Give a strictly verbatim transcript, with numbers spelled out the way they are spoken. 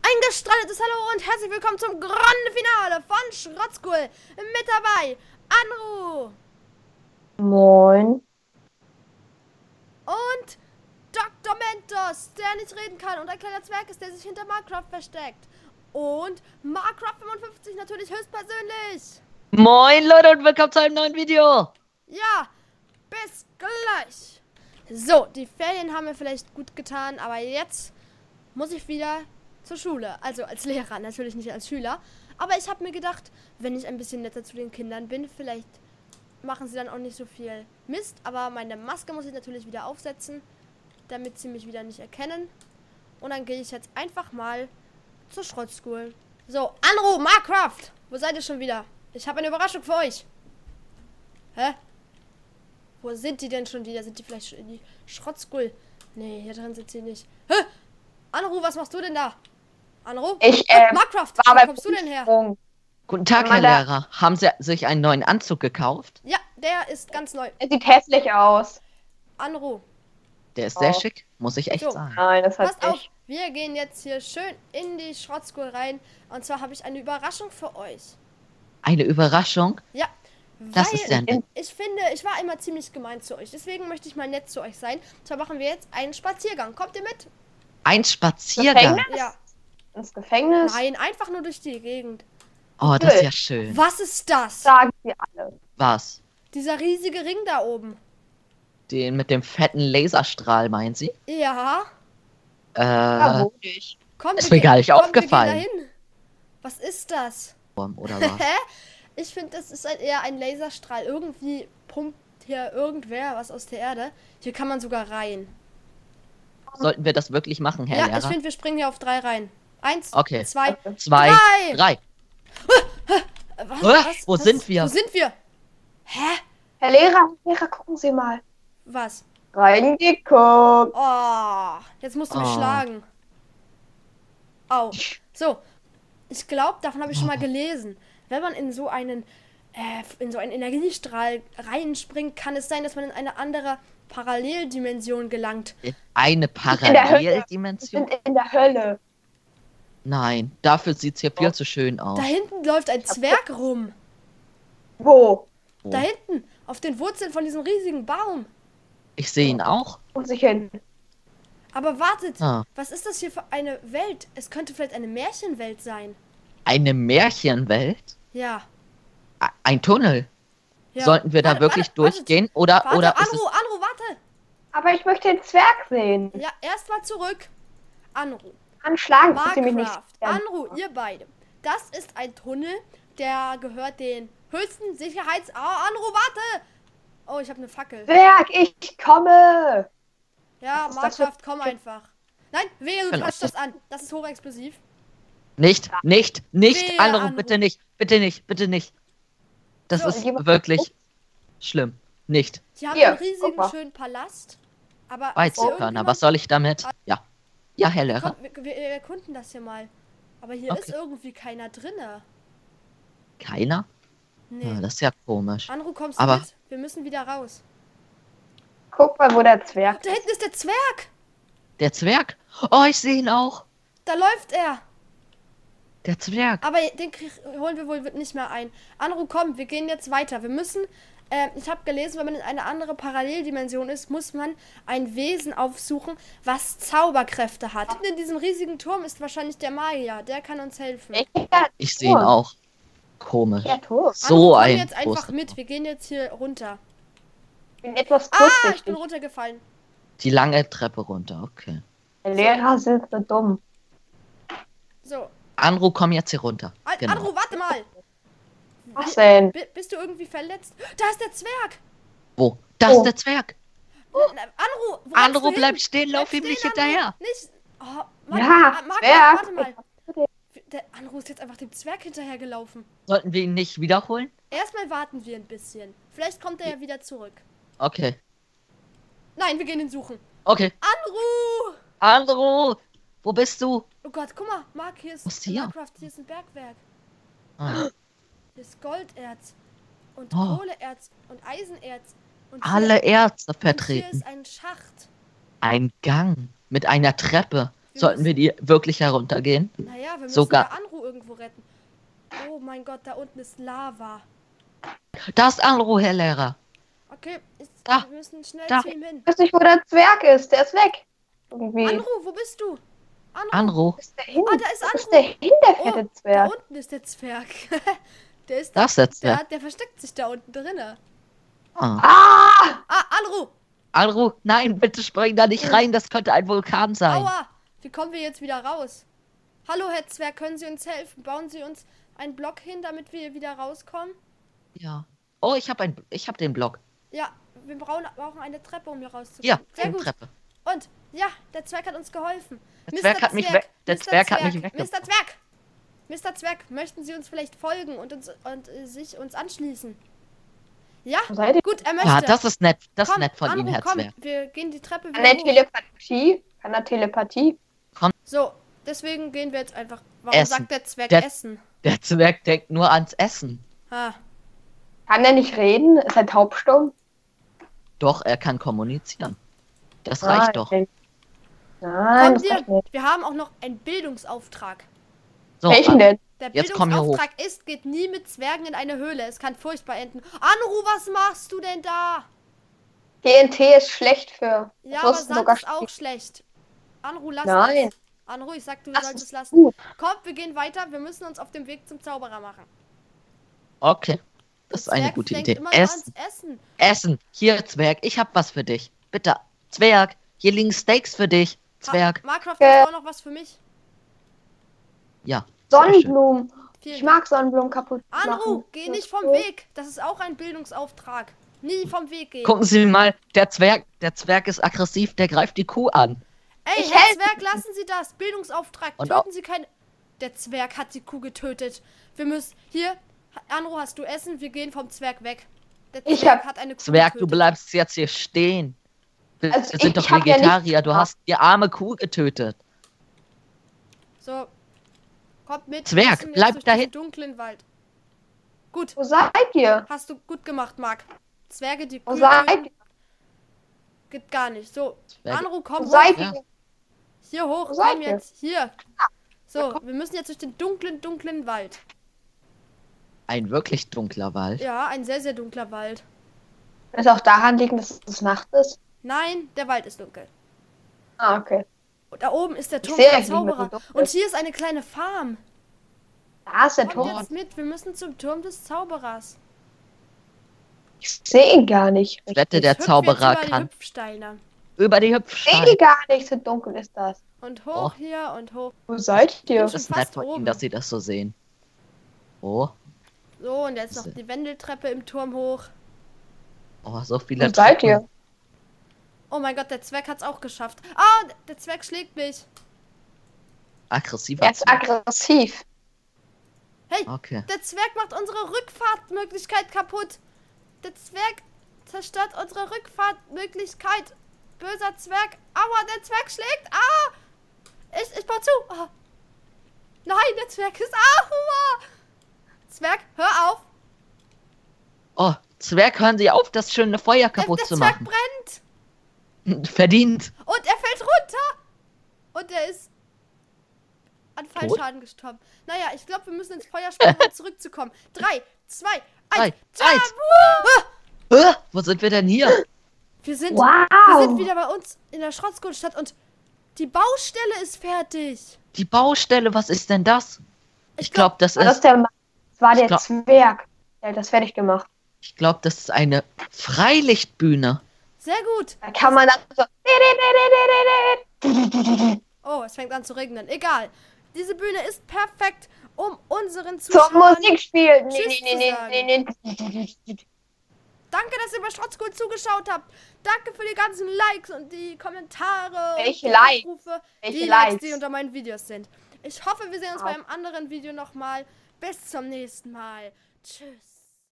Ein gestrandetes Hallo und herzlich willkommen zum Grande Finale von Schrottschool. Mit dabei Anru. Moin. Und Doktor Mentos, der nicht reden kann und ein kleiner Zwerg ist, der sich hinter Minecraft versteckt. Und Minecraft fünfundfünfzig natürlich höchstpersönlich. Moin Leute und willkommen zu einem neuen Video. Ja, bis gleich. So, die Ferien haben mir vielleicht gut getan, aber jetzt muss ich wieder zur Schule. Also als Lehrer, natürlich nicht als Schüler. Aber ich habe mir gedacht, wenn ich ein bisschen netter zu den Kindern bin, vielleicht machen sie dann auch nicht so viel Mist. Aber meine Maske muss ich natürlich wieder aufsetzen, damit sie mich wieder nicht erkennen. Und dann gehe ich jetzt einfach mal zur Schrottschool. So, Anru, Minecraft! Wo seid ihr schon wieder? Ich habe eine Überraschung für euch. Hä? Wo sind die denn schon wieder? Sind die vielleicht schon in die Schrottschool? Nee, hier drin sind sie nicht. Hä? Anru, was machst du denn da? Anru? Ich, äh, Minecraft, war wo bei kommst du denn her? Prüfung. Guten Tag, Herr Amanda. Lehrer. Haben Sie sich einen neuen Anzug gekauft? Ja, der ist ganz neu. Es sieht hässlich aus. Anru, Der ist sehr Oh. schick, muss ich echt So. sagen. Nein, das hat passt auf. nicht. Wir gehen jetzt hier schön in die Schrottschool rein. Und zwar habe ich eine Überraschung für euch. Eine Überraschung? Ja, Das weil ist ja nett. ich finde, ich war immer ziemlich gemein zu euch. Deswegen möchte ich mal nett zu euch sein. Und zwar machen wir jetzt einen Spaziergang. Kommt ihr mit? Ein Spaziergang. Gefängnis? Ja. Ins Gefängnis? Nein, einfach nur durch die Gegend. Oh, das ist ja schön. Was ist das? Sagen sie alle. Was? Dieser riesige Ring da oben. Den mit dem fetten Laserstrahl, meinen Sie? Ja. Ja, Äh, wo nicht. Komm, Ist wir mir gar gehen- nicht komm, aufgefallen. Wir gehen dahin. Was ist das? oder was? Hä? Ich finde, das ist ein, eher ein Laserstrahl. Irgendwie pumpt hier irgendwer was aus der Erde. Hier kann man sogar rein. Sollten wir das wirklich machen, Herr Ja, ich Lehrer? finde, wir springen hier auf drei rein. Eins, Okay. zwei, Zwei, drei. drei. Was, Äh, wo sind wir? Wo sind wir? Hä? Herr Lehrer, Lehrer, gucken Sie mal. Was? Reingeguckt. Oh, jetzt musst du mich Oh. schlagen. Au. So, ich glaube, davon habe ich schon mal gelesen. Wenn man in so einen äh, in so einen Energiestrahl reinspringt, kann es sein, dass man in eine andere Paralleldimension gelangt. Eine der Hölle. Paralleldimension? Sind in der Hölle. Nein, dafür sieht es hier viel Oh. zu schön aus. Da hinten läuft ein Zwerg rum. Wo? Oh. Da hinten, auf den Wurzeln von diesem riesigen Baum. Ich sehe ihn auch. Muss ich hin? Aber wartet, Ah. was ist das hier für eine Welt? Es könnte vielleicht eine Märchenwelt sein. Eine Märchenwelt? Ja. A- Ein Tunnel? ja. Sollten wir da Warte, wirklich warte, warte. durchgehen? Oder, Warte, oder ist Anru, es... Anru, warte. Aber ich möchte den Zwerg sehen. Ja, erstmal zurück. Anru. Anschlagen tut sie mich nicht. Minecraft. Anru, ihr beide. Das ist ein Tunnel, der gehört den höchsten Sicherheits... Oh, Anru, warte. Oh, ich habe eine Fackel. Zwerg, ich komme. Ja, Was ist das Minecraft, für- komm einfach. Nein, wehe, du Genau. touchst das an. Das ist hochexplosiv. Nicht, nicht, nicht, Wehe, Anruf, Anruf. bitte nicht, bitte nicht, bitte nicht. Das So, ist jemand- wirklich schlimm. Nicht. Sie haben Hier, einen guck riesigen, mal. schönen Palast. Aber ist hier Weizenkörner, irgendjemand- was soll ich damit? Ja. Ja, Herr Lehrer. Komm, wir, wir wir erkunden das hier mal. Aber hier Okay. ist irgendwie keiner drinne. Keiner? Nee. Ja, das ist ja komisch. Anru, kommst Aber- du mit? Wir müssen wieder raus. Guck mal, wo der Zwerg Da ist. hinten ist der Zwerg. Der Zwerg? Oh, ich sehe ihn auch. Da läuft er. Der Zwerg. Aber den krieg, holen wir wohl nicht mehr ein. Anru, komm, wir gehen jetzt weiter. Wir müssen, äh, ich habe gelesen, wenn man in eine andere Paralleldimension ist, muss man ein Wesen aufsuchen, was Zauberkräfte hat. Hinten in diesem riesigen Turm ist wahrscheinlich der Magier. Der kann uns helfen. Ja, Ich sehe ihn auch. Komisch. Ja, tot. So Anru, komm ein jetzt einfach großer mit. Turm. Wir gehen jetzt hier runter. Ich bin etwas Ah, ich bin kurzsichtig. runtergefallen. Die lange Treppe runter, okay. Der Lehrer sind so dumm. So, Anru, komm jetzt hier runter. An Genau. Anru, warte mal. Was denn? B bist du irgendwie verletzt? Da ist der Zwerg. Wo? Da ist Oh. der Zwerg. Na, na, Anru, wo Anru, rennst du bleib hin? stehen, lauf Bleib ihm nicht stehen, Anru. hinterher. Nicht. Oh, Mann, Ja, Ma- Markus, Zwerg. warte mal. Der Anru ist jetzt einfach dem Zwerg hinterhergelaufen. Sollten wir ihn nicht wiederholen? Erstmal warten wir ein bisschen. Vielleicht kommt er ja wieder zurück. Okay. Nein, wir gehen ihn suchen. Okay. Anru! Anru, wo bist du? Oh Gott, guck mal, Mark, hier ist Was ist hier? Minecraft, hier ist ein Bergwerk. Ah. Hier ist Golderz und Oh. Kohleerz und Eisenerz. Und hier- Alle Ärzte und hier vertreten. ist ein Schacht. Ein Gang mit einer Treppe. Wir Sollten müssen, wir die wirklich heruntergehen? Naja, wir müssen sogar- der Anru irgendwo retten. Oh mein Gott, da unten ist Lava. Da ist Anru, Herr Lehrer. Okay, ist, Da, wir müssen schnell da. zu ihm hin. Ich weiß nicht, wo der Zwerg ist. Der ist weg. Irgendwie. Anru, wo bist du? Anru. Anru. Wo ist der hin? Ah, da ist Wo ist Anru. der hin, der Oh, fette da Zwerg? unten ist der Zwerg. Der ist da, Das ist der der, Zwerg. der versteckt sich da unten drinne. Ah. Ah! Ah, Anru. Anru, nein, bitte spring da nicht rein. Das könnte ein Vulkan sein. Aua. Wie kommen wir jetzt wieder raus? Hallo, Herr Zwerg, können Sie uns helfen? Bauen Sie uns einen Block hin, damit wir wieder rauskommen? Ja. Oh, ich habe ein, ich habe den Block. Ja, wir brauchen, brauchen eine Treppe, um hier rauszukommen. Hier, Sehr eine gut. Treppe. Und, ja, der Zwerg hat uns geholfen. Der Zwerg hat mich weg- der Mister Zwerg hat mich weggebracht. Mister Zwerg! Mister Zwerg, möchten Sie uns vielleicht folgen und, uns, und äh, sich uns anschließen? Ja? Wo seid ihr? Gut, er möchte. Ja, das ist nett. Das ist Komm, nett von Anru, Ihnen, Herr komm, Zwerg. wir gehen die Treppe Kann wieder er hoch. Telepathie? Kann er Telepathie? So, deswegen gehen wir jetzt einfach. Warum Essen. sagt der Zwerg Der- Essen? Der Zwerg denkt nur ans Essen. Ah, Kann er nicht reden? Ist er taubstumm? Doch, er kann kommunizieren. Das reicht doch. Nein. Nein, kommt das reicht ihr? nicht. Wir haben auch noch einen Bildungsauftrag. So, Welchen An- denn? Der Jetzt komm hier Bildungsauftrag ist, geht nie mit Zwergen in eine Höhle. Es kann furchtbar enden. Anru, was machst du denn da? T N T ist schlecht für. Ja, das aber wussten Sand sogar ist auch schlecht. Anru, lass Nein. das. Anru, ich sag, du Das sollst ist es lassen. gut. Komm, wir gehen weiter. Wir müssen uns auf dem Weg zum Zauberer machen. Okay. Das ist Der eine Zwerg gute denkt Idee. immer nur ans Essen. Essen. Essen. Hier, Zwerg. Ich hab was für dich. Bitte. Zwerg. Hier liegen Steaks für dich. Zwerg. Ha Markgraf, Äh. hast du auch noch was für mich? Ja. sehr schön. Sonnenblumen. Vielen Ich mag Sonnenblumen kaputt Anru, machen. geh Das nicht ist vom gut. Weg. Das ist auch ein Bildungsauftrag. Nie vom Weg gehen. Gucken Sie mal, der Zwerg, der Zwerg ist aggressiv, der greift die Kuh an. Ey, Ich Herr helfe. Zwerg, lassen Sie das. Bildungsauftrag. Und Töten Sie kein... Der Zwerg hat die Kuh getötet. Wir müssen... Hier, Anru, hast du Essen? Wir gehen vom Zwerg weg. Der Ich Zwerg hab- hat eine Kuh Zwerg, du getötet. bleibst jetzt hier stehen. Wir, Also wir sind ich doch hab ja Vegetarier, nichts du gemacht. hast die arme Kuh getötet. So, kommt mit. Zwerg, wir müssen jetzt bleib durch dahin. diesen dunklen Wald. Gut, Wo seid ihr? hast du gut gemacht, Marc. Zwerge, die Wo Kühe seid töten, ihr? geht gar nicht. So, Zwerge. Anru, komm Wo hoch. seid Ja. ihr? Hier hoch, Wo seid komm ihr? jetzt. Hier. So, wir müssen jetzt durch den dunklen, dunklen Wald. Ein wirklich dunkler Wald. Ja, ein sehr, sehr dunkler Wald. Kann es auch daran liegen, dass es Nacht ist? Nein, der Wald ist dunkel. Ah, okay. Und da oben ist der Ich Turm sehe der euch nicht mehr so Zauberer. dunkel. Und hier ist eine kleine Farm. Da ist der Kommt Turm. jetzt mit, wir müssen zum Turm des Zauberers. Ich sehe ihn gar nicht. Ich wette, richtig. der Ich hüpfe Zauberer jetzt über die kann Hüpfsteine. über die Ich sehe Hüpfsteine. ihn gar nicht. So dunkel ist das. Und hoch Oh. hier und hoch. Wo seid ihr? Das ist nett fast von oben. Ihnen, dass Sie das so sehen. Oh, So, und jetzt noch die Wendeltreppe im Turm hoch. oh, so viele Wo seid Treppen. ihr? Oh mein Gott, der Zwerg hat's auch geschafft. Ah, der Zwerg schlägt mich. Aggressiver Er ist Zwerg. aggressiv. Hey, Okay. der Zwerg macht unsere Rückfahrtmöglichkeit kaputt. Der Zwerg zerstört unsere Rückfahrtmöglichkeit. Böser Zwerg. Aua, der Zwerg schlägt. Ah! Ich, ich baue zu. Ah. Nein, der Zwerg ist... Aua! Zwerg, hör auf. Oh, Zwerg, hören Sie auf, das schöne Feuer Der, kaputt der zu Zwerg machen. brennt. Verdient. Und er fällt runter. Und er ist an Fallschaden gestorben. Naja, ich glaube, wir müssen ins Feuer springen, um zurückzukommen. Drei, zwei, eins. Drei, eins. Ah! Äh, wo sind wir denn hier? Wir sind, wir sind Wow. wieder bei uns in der Schrottgutstadt und die Baustelle ist fertig. Die Baustelle, was ist denn das? Ich Ich glaub- glaube, das War das, ist, der, das war Ich der glaub- Zwerg. Der hat das fertig gemacht. ich glaube, das ist eine Freilichtbühne. Sehr gut. Da kann man dann so. Oh, es fängt an zu regnen. Egal. Diese Bühne ist perfekt, um unseren Zur Zuschauern... Musik spielen. Nee, Tschüss nee, zu nee, sagen. nee, nee, nee. Danke, dass ihr bei Schrottschool zugeschaut habt. Danke für die ganzen Likes und die Kommentare. Welche und die Likes? Aufrufe, Welche die Likes, Likes? die unter meinen Videos sind. Ich hoffe, wir sehen uns Au. bei einem anderen Video nochmal. Bis zum nächsten Mal. Tschüss.